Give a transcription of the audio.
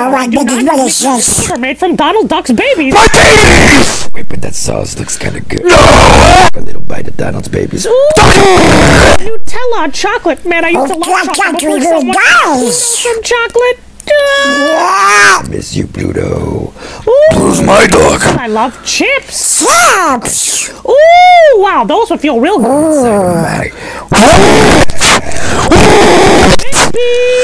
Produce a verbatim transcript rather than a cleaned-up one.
Oh my goodness, what is this? Those are made from Donald Duck's babies. My babies! Wait, but that sauce looks kind of good. No! A little bite of Donald's babies. Ooh, Nutella chocolate. Man, I used to love chocolate before someone some chocolate. Yeah. I miss you, Pluto. Ooh, Pluto's my dog. I love chips. Chips. Ooh, wow, those would feel real good. Automatic. Baby.